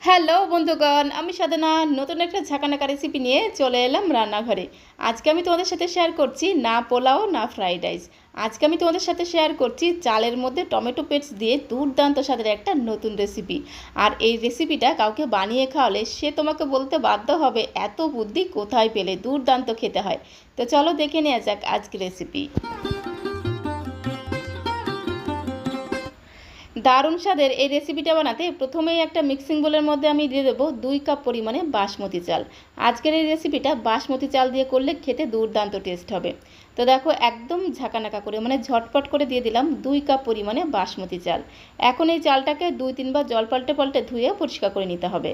Hello বন্ধুগণ, আমি সাধনা নতুন একটা ঝাঁকানাকা রেসিপি নিয়ে চলে এলাম রান্নাঘরে। আজকে আমি তোমাদের সাথে শেয়ার করছি না পোলাও না ফ্রাইড রাইস। আজকে আমি তোমাদের সাথে শেয়ার করছি চালের মধ্যে টমেটো পেস্ট দিয়ে দুর্দান্ত স্বাদের একটা নতুন রেসিপি। আর এই রেসিপিটা কাউকে বানিয়ে খাওয়ালে সে তোমাকে বলতে বাধ্য হবে, এত বুদ্ধি কোথায় পেলে, দুর্দান্ত খেতে হয়। তো চলো দেখে নেওয়া যাক আজকের রেসিপি। দারুণ স্বাদের এই রেসিপিটা বানাতে প্রথমেই একটা মিক্সিং বোলের মধ্যে আমি দিয়ে দেবো 2 কাপ পরিমাণে বাসমতি চাল। আজকের এই রেসিপিটা বাসমতি চাল দিয়ে করলে খেতে দুর্দান্ত টেস্ট হবে। তো দেখো একদম ঝাঁকানাকা করে ঝটপট করে দিয়ে দিলাম 2 কাপ পরিমাণে বাসমতি চাল। এখন এই চালটাকে 2-3 বার জল পাল্টে পাল্টে ধুয়ে পরিষ্কার করে নিতে হবে।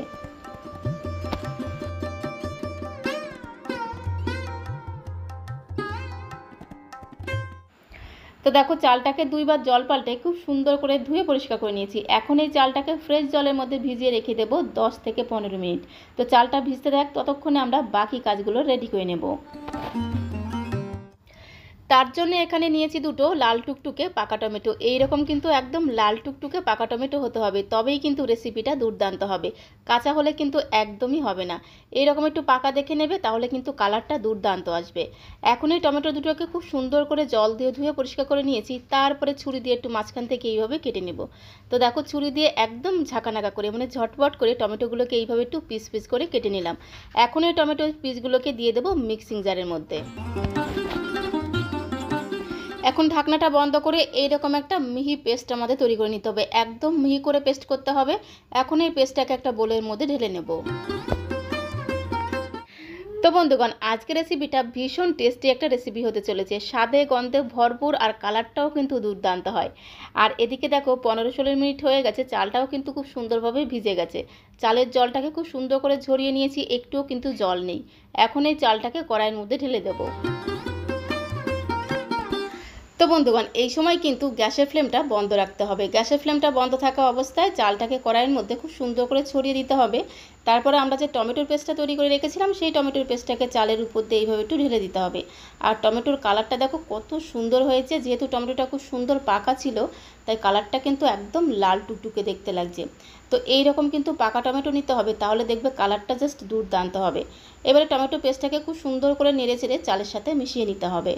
তো দেখো চালটাকে 2 বার জল পাল্টে খুব সুন্দর করে ধুয়ে পরিষ্কার করে নিয়েছি। এখন এই চালটাকে ফ্রেশ জলের মধ্যে ভিজিয়ে রেখে দেবো 10 থেকে 15 মিনিট। তো চালটা ভিজতে থাক, ততক্ষণে আমরা বাকি কাজগুলো রেডি করে নেব। তার জন্য এখানে নিয়েছি দুটো লাল টুকটুকে পাকা টমেটো। এইরকম কিন্তু একদম লাল টুকটুকে পাকা টমেটো হতে হবে, তবেই কিন্তু রেসিপিটা দুর্দান্ত হবে। কাঁচা হলে কিন্তু একদমই হবে না। এইরকম একটু পাকা দেখে নেবে, তাহলে কিন্তু কালারটা দুর্দান্ত আসবে। এখন এই টমেটো দুটোকে খুব সুন্দর করে জল দিয়ে ধুয়ে পরিষ্কার করে নিয়েছি। তারপরে ছুরি দিয়ে একটু মাঝখান থেকে এইভাবে কেটে নেব। তো দেখো ছুরি দিয়ে একদম ঝাঁকানাকা করে ঝটপট করে টমেটোগুলোকে এইভাবে একটু পিস পিস করে কেটে নিলাম। এখন এই টমেটো পিসগুলোকে দিয়ে দেবো মিক্সিং জারের মধ্যে। এখন ঢাকনাটা বন্ধ করে এইরকম একটা মিহি পেস্ট আমাদের তৈরি করে নিতে হবে। একদম মিহি করে পেস্ট করতে হবে। এখন এই পেস্টটাকে একটা বোলের মধ্যে ঢেলে নেব। তো বন্ধুগণ, আজকের রেসিপিটা ভীষণ টেস্টি একটা রেসিপি হতে চলেছে। স্বাদে গন্ধে ভরপুর আর কালারটাও কিন্তু দুর্দান্ত হয়। আর এদিকে দেখো 15-16 মিনিট হয়ে গেছে, চালটাও কিন্তু খুব সুন্দরভাবে ভিজে গেছে। চালের জলটাকে খুব সুন্দর করে ঝরিয়ে নিয়েছি, একটুও কিন্তু জল নেই। এখন এই চালটাকে কড়াইয়ের মধ্যে ঢেলে দেবো। তো বন্ধুগণ, এই সময় কিন্তু গ্যাসের ফ্লেমটা বন্ধ রাখতে হবে। গ্যাসের ফ্লেমটা বন্ধ থাকা অবস্থায় চালটাকে কড়াইয়ের মধ্যে খুব সুন্দর করে ছড়িয়ে দিতে হবে। তারপরে আমরা যে টমেটোর পেস্টটা তৈরি করে রেখেছিলাম, সেই টমেটোর পেস্টটাকে চালের উপর দিয়ে এইভাবে একটু ঢেলে দিতে হবে। আর টমেটোর কালারটা দেখো কত সুন্দর হয়েছে। যেহেতু টমেটোটা খুব সুন্দর পাকা ছিল, তাই কালারটা কিন্তু একদম লাল টুকটুকে দেখতে লাগছে। তো এই রকম কিন্তু পাকা টমেটো নিতে হবে, তাহলে দেখবে কালারটা জাস্ট দুর্দান্ত হবে। এবারে টমেটো পেস্টটাকে খুব সুন্দর করে নেড়ে চেড়ে চালের সাথে মিশিয়ে নিতে হবে।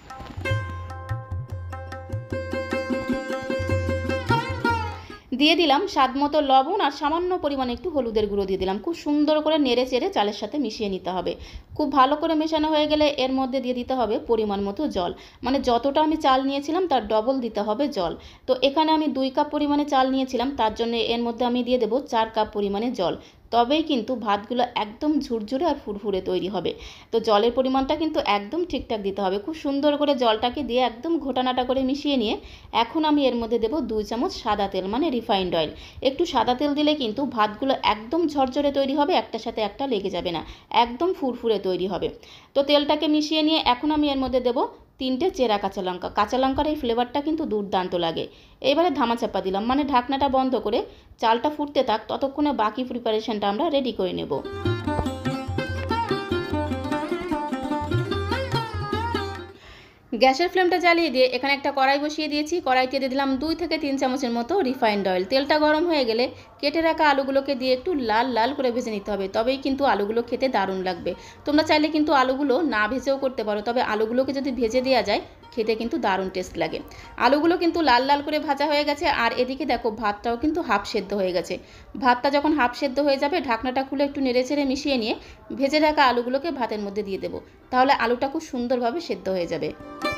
দিয়ে দিলাম স্বাদ মতো লবণ আর সামান্য পরিমাণে একটু হলুদের গুঁড়ো দিয়ে দিলাম। খুব সুন্দর করে নেড়ে চেড়ে চালের সাথে মিশিয়ে নিতে হবে। খুব ভালো করে মেশানো হয়ে গেলে এর মধ্যে দিয়ে দিতে হবে পরিমাণ মতো জল। যতটা আমি চাল নিয়েছিলাম তার ডবল দিতে হবে জল। তো এখানে আমি 2 কাপ পরিমাণে চাল নিয়েছিলাম, তার জন্য এর মধ্যে আমি দিয়ে দেবো 4 কাপ পরিমাণে জল। তবেই কিন্তু ভাতগুলো একদম ঝুরঝুরে আর ফুরফুরে তৈরি হবে। তো জলের পরিমাণটা কিন্তু একদম ঠিকঠাক দিতে হবে। খুব সুন্দর করে জলটাকে দিয়ে একদম ঘোটানাটা করে মিশিয়ে নিয়ে এখন আমি এর মধ্যে দেবো 2 চামচ সাদা তেল, রিফাইন্ড অয়েল। একটু সাদা তেল দিলে কিন্তু ভাতগুলো একদম ঝরঝরে তৈরি হবে, একটার সাথে একটা লেগে যাবে না, একদম ফুরফুরে তৈরি হবে। তো তেলটাকে মিশিয়ে নিয়ে এখন আমি এর মধ্যে দেবো 3টে চেরা কাঁচা লঙ্কা। কাঁচা লঙ্কার এই ফ্লেভারটা কিন্তু দুর্দান্ত লাগে। এবারে ধামাচাপা দিলাম, ঢাকনাটা বন্ধ করে চালটা ফুটতে থাক, ততক্ষণে বাকি প্রিপারেশনটা আমরা রেডি করে নেব। গ্যাসের ফ্লেমটা জ্বালিয়ে দিয়ে এখানে একটা কড়াই বসিয়ে দিয়েছি। কড়াইতে দিয়ে দিলাম 2 থেকে 3 চামচের মতো রিফাইন্ড অয়েল। তেলটা গরম হয়ে গেলে কেটে রাখা আলুগুলোকে দিয়ে একটু লাল লাল করে ভেজে নিতে হবে, তবেই কিন্তু আলুগুলো খেতে দারুণ লাগবে। তোমরা চাইলে কিন্তু আলুগুলো না ভেজেও করতে পারো, তবে আলুগুলোকে যদি ভেজে দেওয়া যায় খেতে কিন্তু দারুণ টেস্ট লাগে। আলুগুলো কিন্তু লাল লাল করে ভাজা হয়ে গেছে। আর এদিকে দেখো ভাতটাও কিন্তু হাফ সেদ্ধ হয়ে গেছে। ভাতটা যখন হাফ সেদ্ধ হয়ে যাবে, ঢাকনাটা খুলে একটু নেড়েচেড়ে মিশিয়ে নিয়ে ভেজে রাখা আলুগুলোকে ভাতের মধ্যে দিয়ে দেবো। তাহলে আলুটা খুব সুন্দরভাবে সেদ্ধ হয়ে যাবে।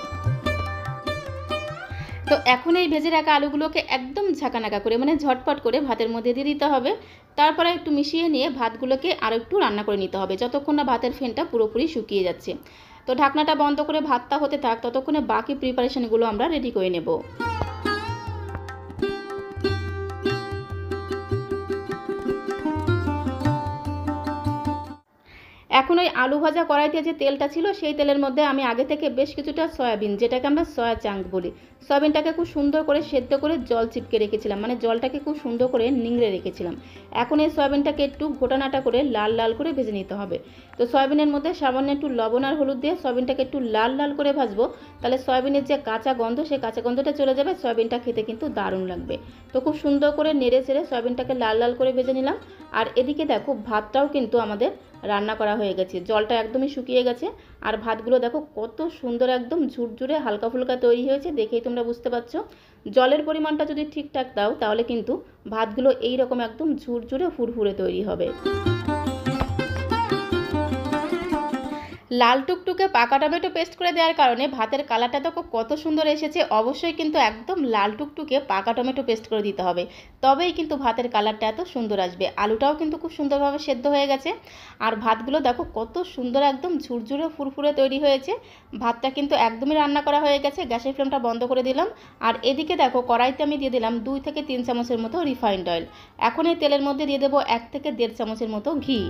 তো এখন এই ভেজে রাখা আলুগুলোকে একদম ঝাঁকানাকা করে ঝটপট করে ভাতের মধ্যে দিয়ে দিতে হবে। তারপরে একটু মিশিয়ে নিয়ে ভাতগুলোকে আরও একটু রান্না করে নিতে হবে, যতক্ষণ না ভাতের ফেনটা পুরোপুরি শুকিয়ে যাচ্ছে। তো ঢাকনাটা বন্ধ করে ভাতটা হতে থাক, ততক্ষণে বাকি প্রিপারেশনগুলো আমরা রেডি করে নেব। এখন ওই আলু ভাজা কড়াইতে যে তেলটা ছিল সেই তেলের মধ্যে আমি আগে থেকে বেশ কিছুটা সয়াবিন, যেটাকে আমরা সয়া চাঙ্ক বলি, সয়াবিনটাকে খুব সুন্দর করে সেদ্ধ করে জল চিপকে রেখেছিলাম, মানে জলটাকে খুব সুন্দর করে নিংড়ে রেখেছিলাম। এখন এই সয়াবিনটাকে একটু ঘোটানাটা করে লাল লাল করে ভেজে নিতে হবে। তো সয়াবিনের মধ্যে সামান্য একটু লবণ আর হলুদ দিয়ে সয়াবিনটাকে একটু লাল লাল করে ভাজবো, তাহলে সয়াবিনের যে কাঁচা গন্ধ সেই কাঁচা গন্ধটা চলে যাবে, সয়াবিনটা খেতে কিন্তু দারুণ লাগবে। তো খুব সুন্দর করে নেড়ে চেড়ে সয়াবিনটাকে লাল লাল করে ভেজে নিলাম। আর এদিকে দেখো ভাতটাও কিন্তু আমাদের রান্না করা হয়ে গেছে, জলটা একদমই শুকিয়ে গেছে। আর ভাতগুলো দেখো কত সুন্দর একদম ঝুরঝুরে হালকা ফুলকা তৈরি হয়েছে, দেখেই তোমরা বুঝতে পারছো। জলের পরিমাণটা যদি ঠিকঠাক দাও তাহলে কিন্তু ভাতগুলো এই রকম একদম ঝুরঝুরে ফুরফুরে তৈরি হবে। লাল টুকটুকে পাকা টমেটো পেস্ট করে দেওয়ার কারণে ভাতের কালারটা দেখো কত সুন্দর এসেছে। অবশ্যই কিন্তু একদম লাল টুকটুকে পাকা টমেটো পেস্ট করে দিতে হবে, তবেই কিন্তু ভাতের কালারটা এত সুন্দর আসবে। আলুটাও কিন্তু খুব সুন্দরভাবে সেদ্ধ হয়ে গেছে। আর ভাতগুলো দেখো কত সুন্দর একদম ঝুরঝুরে ফুরফুরে তৈরি হয়েছে। ভাতটা কিন্তু একদমই রান্না করা হয়ে গেছে। গ্যাসের ফ্লেমটা বন্ধ করে দিলাম। আর এদিকে দেখো কড়াইতে আমি দিয়ে দিলাম 2 থেকে 3 চামচের মতো রিফাইন্ড অয়েল। এখন এই তেলের মধ্যে দিয়ে দেবো 1 থেকে 1.5 চামচের মতো ঘি।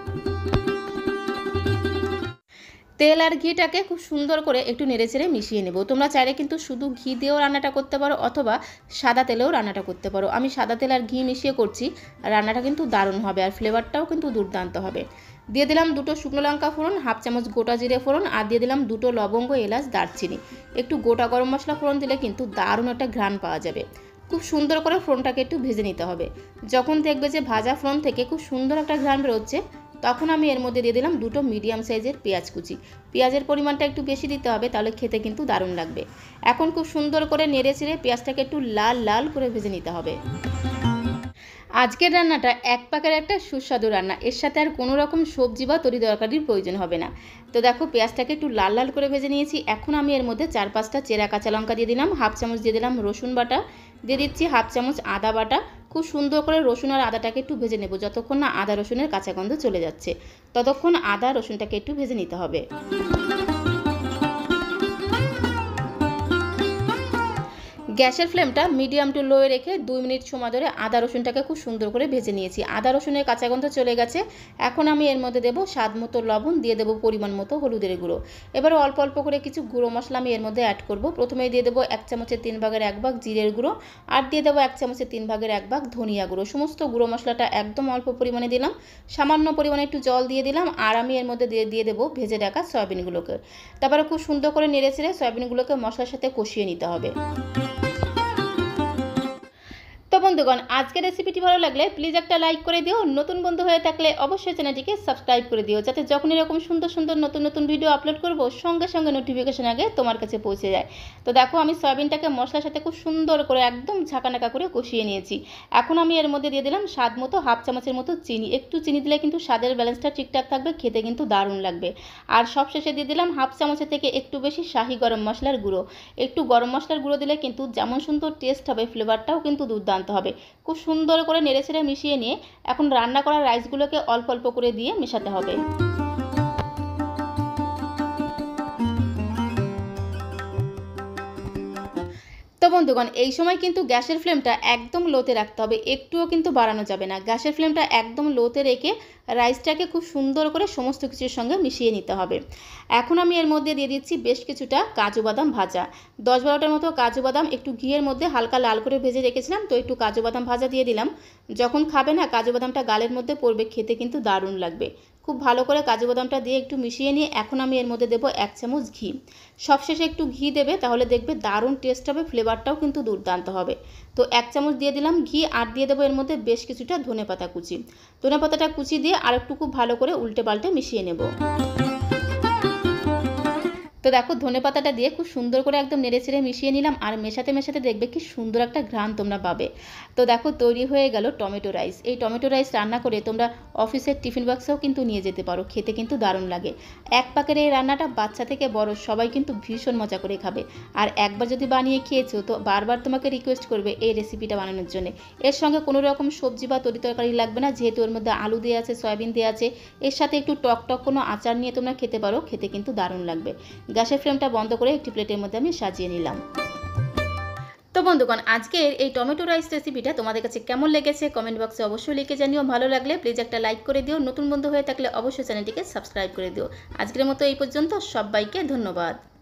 তেল আর ঘিটাকে খুব সুন্দর করে একটু নেড়েচেড়ে মিশিয়ে নেব। তোমরা চাইলে কিন্তু শুধু ঘি দিয়েও রান্নাটা করতে পারো, অথবা সাদা তেলেও রান্নাটা করতে পারো। আমি সাদা তেল আর ঘি মিশিয়ে করছি, রান্নাটা কিন্তু দারুণ হবে আর ফ্লেভারটাও কিন্তু দুর্দান্ত হবে। দিয়ে দিলাম 2টো শুকনো লঙ্কা ফোড়ন, 1/2 চামচ গোটা জিরে ফোড়ন, আর দিয়ে দিলাম 2টো লবঙ্গ, এলাচ, দারচিনি। একটু গোটা গরম মশলা ফোড়ন দিলে কিন্তু দারুণ একটা ঘ্রাণ পাওয়া যাবে। খুব সুন্দর করে ফোড়নটাকে একটু ভেজে নিতে হবে। যখন দেখবে যে ভাজা ফোড়ন থেকে খুব সুন্দর একটা ঘ্রাণ বেরোচ্ছে, তখন আমি এর মধ্যে দিয়ে দিলাম 2টো মিডিয়াম সাইজের পেঁয়াজ কুচি। পেঁয়াজের পরিমাণটা একটু বেশি দিতে হবে, তাহলে খেতে কিন্তু দারুণ লাগবে। এখন খুব সুন্দর করে নেড়ে চেড়ে পেঁয়াজটাকে একটু লাল লাল করে ভেজে নিতে হবে। আজকের রান্নাটা এক পাকের একটা সুস্বাদু রান্না, এর সাথে আর কোনো রকম সবজি বা তরি তরকারির প্রয়োজন হবে না। তো দেখো পেঁয়াজটাকে একটু লাল লাল করে ভেজে নিয়েছি। এখন আমি এর মধ্যে 4-5টা চেরা কাঁচা লঙ্কা দিয়ে দিলাম, 1/2 চামচ দিয়ে দিলাম রসুন বাটা, দিয়ে দিচ্ছি 1/2 চামচ আদা বাটা। খুব সুন্দর করে রসুন আর আদাটাকে একটু ভেজে নেব, যতক্ষণ না আদা রসুনের কাঁচা গন্ধ চলে যাচ্ছে ততক্ষণ আদা রসুনটাকে একটু ভেজে নিতে হবে। গ্যাসের ফ্লেমটা মিডিয়াম টু লোয়ে রেখে 2 মিনিট সময় ধরে আদা রসুনটাকে খুব সুন্দর করে ভেজে নিয়েছি। আদা রসুনের কাঁচা গন্ধ চলে গেছে। এখন আমি এর মধ্যে দেবো স্বাদ মতো লবণ, দিয়ে দেবো পরিমাণ মতো হলুদের গুঁড়ো। এবার অল্প অল্প করে কিছু গুঁড়ো মশলা আমি এর মধ্যে অ্যাড করব। প্রথমেই দিয়ে দেবো 1 চামচের 3 ভাগের 1 ভাগ জিরের গুঁড়ো, আর দিয়ে দেবো 1 চামচের 3 ভাগের 1 ভাগ ধনিয়া গুঁড়ো। সমস্ত গুঁড়ো মশলাটা একদম অল্প পরিমাণে দিলাম, সামান্য পরিমাণে একটু জল দিয়ে দিলাম। আর আমি এর মধ্যে দিয়ে দেবো ভেজে রাখা সয়াবিনগুলোকে। তারপরে খুব সুন্দর করে নেড়ে চেড়ে সয়াবিনগুলোকে মশলার সাথে কষিয়ে নিতে হবে। তো বন্ধুগণ, আজকের রেসিপিটি ভালো লাগলে প্লিজ একটা লাইক করে দিও। নতুন বন্ধু হয়ে থাকলে অবশ্যই চ্যানেলটিকে সাবস্ক্রাইব করে দিও, যাতে যখন এরকম সুন্দর সুন্দর নতুন নতুন ভিডিও আপলোড করব সঙ্গে সঙ্গে নোটিফিকেশন আগে তোমার কাছে পৌঁছে যায়। তো দেখো আমি সয়াবিনটাকে মশলার সাথে খুব সুন্দর করে একদম ঝাঁকানাকা করে কষিয়ে নিয়েছি। এখন আমি এর মধ্যে দিয়ে দিলাম স্বাদ মতো 1/2 চামচের মতো চিনি। একটু চিনি দিলে কিন্তু স্বাদের ব্যালেন্সটা ঠিকঠাক থাকবে, খেতে কিন্তু দারুণ লাগবে। আর সবশেষে দিয়ে দিলাম 1/2 চামচের থেকে একটু বেশি শাহি গরম মশলার গুঁড়ো। একটু গরম মশলার গুঁড়ো দিলে কিন্তু যেমন সুন্দর টেস্ট হবে, ফ্লেভারটাও কিন্তু দুর্দান্ত হবে। খুব সুন্দর করে নেড়েচেড়ে মিশিয়ে নিয়ে এখন রান্না করা রাইসগুলোকে অল্প অল্প করে দিয়ে মেশাতে হবে। তো বন্ধুগণ, এই সময় কিন্তু গ্যাসের ফ্লেমটা একদম লোতে রাখতে হবে, একটুও কিন্তু বাড়ানো যাবে না। গ্যাসের ফ্লেমটা একদম লোতে রেখে রাইসটাকে খুব সুন্দর করে সমস্ত কিছুর সঙ্গে মিশিয়ে নিতে হবে। এখন আমি এর মধ্যে দিয়ে দিচ্ছি বেশ কিছুটা কাজু বাদাম ভাজা। 10-12টার মতো কাজু বাদাম একটু ঘিয়ের মধ্যে হালকা লাল করে ভেজে রেখেছিলাম, তো একটু কাজু বাদাম ভাজা দিয়ে দিলাম। যখন খাবে না কাজু বাদামটা গালের মধ্যে পড়বে, খেতে কিন্তু দারুণ লাগবে। খুব ভালো করে কাজু বাদামটা দিয়ে একটু মিশিয়ে নিয়ে এখন আমি এর মধ্যে দেবো 1 চামচ ঘি। সবশেষে একটু ঘি দেবে, তাহলে দেখবে দারুণ টেস্ট হবে, ফ্লেভারটাও কিন্তু দুর্দান্ত হবে। তো 1 চামচ দিয়ে দিলাম ঘি, আর দিয়ে দেবো এর মধ্যে বেশ কিছুটা ধনেপাতা কুচি। ধনেপাতাটা কুচি দিয়ে আর একটু খুব ভালো করে উল্টে পাল্টে মিশিয়ে নেব। তো দেখো ধনেপাতাটা দিয়ে খুব সুন্দর করে একদম নেড়েচেড়ে মিশিয়ে নিলাম, আর মেশাতে মেশাতে দেখবে কি সুন্দর একটা ঘ্রাণ তোমরা পাবে। তো দেখো তৈরি হয়ে গেল টমেটো রাইস। এই টমেটো রাইস রান্না করে তোমরা অফিসের টিফিন বক্সেও কিন্তু নিয়ে যেতে পারো, খেতে কিন্তু দারুণ লাগে। এক পাকের এই রান্নাটা বাচ্চা থেকে বড় সবাই কিন্তু ভীষণ মজা করে খাবে। আর একবার যদি বানিয়ে খেয়েছো তো বারবার তোমাকে রিকোয়েস্ট করবে এই রেসিপিটা বানানোর জন্য। এর সঙ্গে কোনো রকম সবজি বা তরি তরকারি লাগবে না, যেহেতু এর মধ্যে আলু দেওয়া আছে, সয়াবিন দেওয়া আছে। এর সাথে একটু টক টক কোনো আচার নিয়ে তোমরা খেতে পারো, খেতে কিন্তু দারুণ লাগবে। গ্যাসের ফ্লেমটা বন্ধ করে একটি প্লেটের মধ্যে আমি সাজিয়ে নিলাম। তো বন্ধুগণ, আজকের এই টমেটো রাইস রেসিপিটা তোমাদের কাছে কেমন লেগেছে কমেন্ট বক্সে অবশ্যই লিখে জানিও। ভালো লাগলে প্লিজ একটা লাইক করে দিও, নতুন বন্ধু হয়ে থাকলে অবশ্যই চ্যানেলটিকে সাবস্ক্রাইব করে দিও। আজকের মতো এই পর্যন্ত, সবাইকে ধন্যবাদ।